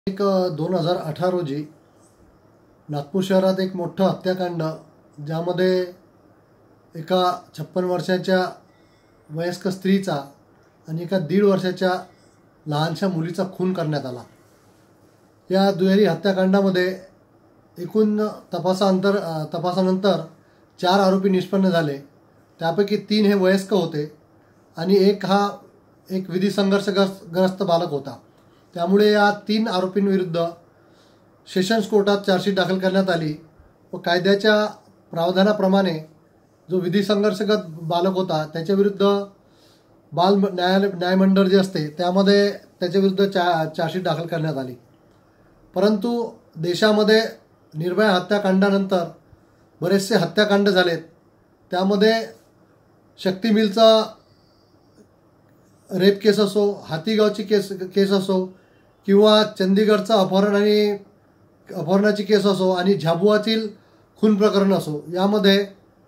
एक 2018 रोजी नागपूर शहरात एक मोठं हत्याकांड, ज्यामध्ये एका 56 वर्षाच्या वयस्क स्त्रीचा आणि एका 1.5 वर्षाच्या लहानशा मुलीचा खून करण्यात आला। या दुहेरी हत्याकांडामध्ये एकूण तपासानंतर 4 आरोपी निष्पन्न झाले। त्यापैकी 3 हे वयस्क होते आणि एक विधी संघर्षग्रस्त बालक होता। त्यामुळे या 3 आरोपींविरुद्ध सेशन्स कोर्टात चार्जशीट दाखल करण्यात आली व कायद्याच्या प्रावधानाप्रमाणे जो विधी संघर्षग्रस्त बालक होता त्याच्या विरुद्ध बाल न्यायमंडळ जे असते त्यामध्ये त्याच्या विरुद्ध चार्जशीट दाखल करण्यात आली। परंतु देशामध्ये निर्भया हत्याकांडानंतर बरेचसे हत्याकांड झालेत। त्यामध्ये शक्ती मिलचा रेप केस असो, हातीगावची केस असो किंवा चंदीगडचा अपहरणाची केस असो आणि झाबुआतील खून प्रकरण असो, यामध्ये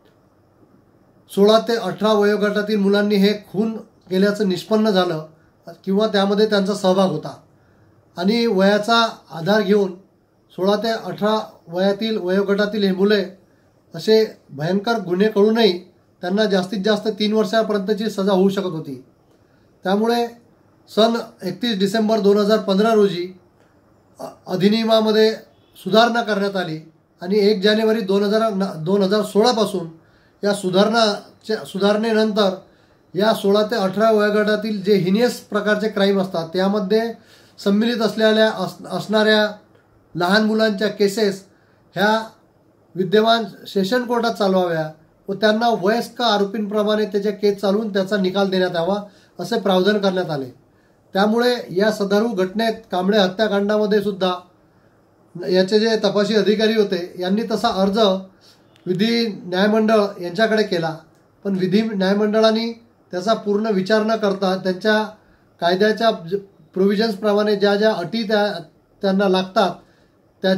16 ते 18 वयोगटातील मुलांनी हे खून केल्याचं निष्पन्न झालं किंवा त्यामध्ये त्यांचा सहभाग होता। आणि वयाचा आधार घेऊन 16 ते 18 वयोगटातील हे मुले असे भयंकर गुन्हे करूनही त्यांना जास्तीत जास्त 3 वर्षापर्यंतची सजा होऊ शकत होती। त्यामुळे सन 31 डिसेंबर 2015 रोजी अधिनियमामध्ये सुधारणा करण्यात आली आणि 1 जानेवारी 2016 पासून या सुधारणेनंतर या 16 ते 18 वयोगटातील जे हिनियस प्रकारचे क्राईम असतात त्यामध्ये सम्मिलित असणाऱ्या लहान मुलांच्या केसेस ह्या विद्यमान सेशन कोर्टात चालवाव्या व त्यांना वयस्क आरोपींप्रमाणे त्याच्या केस चालवून त्याचा निकाल देण्यात यावा असे प्रावधान करण्यात आले। त्यामुळे या सदरू घटनेत कांबळे हत्याकांडामध्ये सुद्धा याचे जे तपासी अधिकारी होते यांनी तसा अर्ज विधी न्यायमंडळ यांच्याकडे केला, पण विधी न्यायमंडळाने त्याचा पूर्ण विचार न करता त्यांच्या कायद्याच्या प्रोव्हिजन्सप्रमाणे ज्या अटी त्यांना लागतात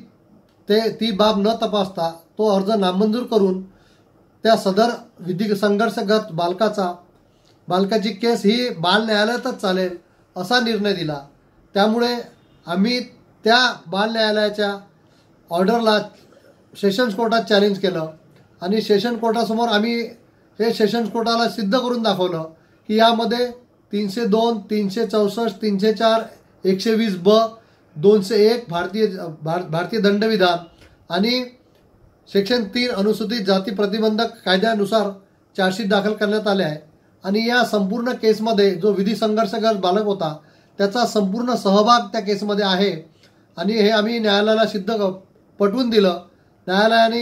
ती बाब न तपासता तो अर्ज नामंजूर करून त्या सदर विधी संघर्षग्रस्त बालकाची केस ही बाल न्यायालयातच चालेल असा निर्णय दिला। त्यामुळे आम्ही त्या बाल न्यायालयाच्या ऑर्डरला सेशन्स कोर्टात चॅलेंज केलं आणि सेशन कोर्टासमोर आम्ही हे सेशन्स कोर्टाला सिद्ध करून दाखवलं की यामध्ये 302, 364, 304, 120 ब, 201 भारतीय दंडविधान आणि सेक्शन 3 अनुसूचित जाती प्रतिबंधक कायद्यानुसार चार्जशीट दाखल करण्यात आले आहे। आणि या संपूर्ण केसमध्ये जो विधी संघर्षग्रस्त बालक होता त्याचा संपूर्ण सहभाग त्या केसमध्ये आहे आणि हे आम्ही न्यायालयाला पटवून दिलं। न्यायालयाने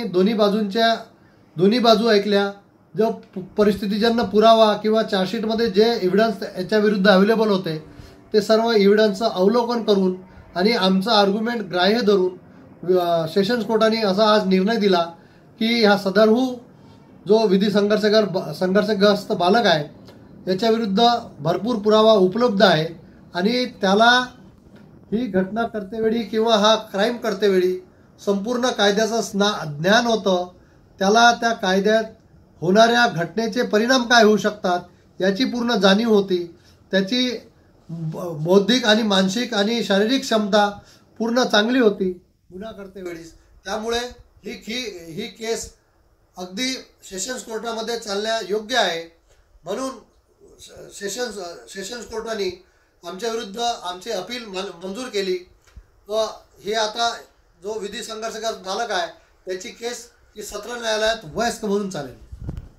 दोन्ही बाजू ऐकल्या। जो परिस्थितीजन्य पुरावा किंवा चार्जशीटमध्ये जे एव्हिडन्स याच्या विरुद्ध अवेलेबल होते ते सर्व एव्हिडन्सचं अवलोकन करून आणि आमचं आर्ग्युमेंट ग्राह्य धरून सेशन्स कोर्टाने असा आज निर्णय दिला की ह्या सदरहू जो विधी संघर्षग्रस्त बालक आहे याच्या विरुद्ध भरपूर पुरावा उपलब्ध आहे आणि त्याला ही घटना करतेवेळी किंवा हा क्राईम करतेवेळी संपूर्ण कायद्याचं ज्ञान होतं। त्याला त्या कायद्यात होणाऱ्या घटनेचे परिणाम काय होऊ शकतात याची पूर्ण जाणीव होती। त्याची बौद्धिक आणि मानसिक आणि शारीरिक क्षमता पूर्ण चांगली होती गुन्हा करतेवेळी। त्यामुळे ही केस अगदी सेशन्स कोर्टामध्ये चालण्या योग्य आहे। म्हणून सेशन्स कोर्टाने आमच्या विरुद्ध आमची अपील मंजूर केली व हे आता जो विधी संघर्षग्रस्त बालक आहे त्याची केस ही सत्र न्यायालयात वयस्क म्हणून चालेल।